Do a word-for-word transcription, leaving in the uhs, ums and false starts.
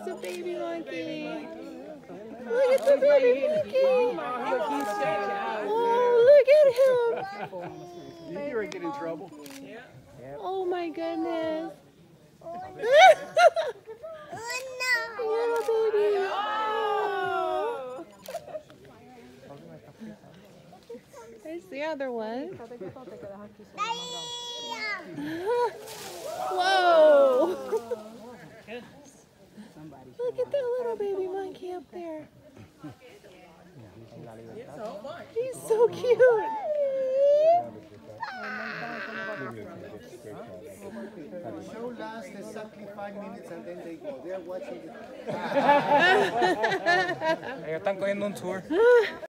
There's a baby monkey. Look at the baby monkey. Oh, look at him. You hear her get in trouble? Oh my goodness. Oh Little baby. Oh. There's the other one. Whoa! Look at that little baby monkey up there. He's so cute. The show lasts exactly five minutes and then they go. They're watching it. Ellos están cogiendo un tour.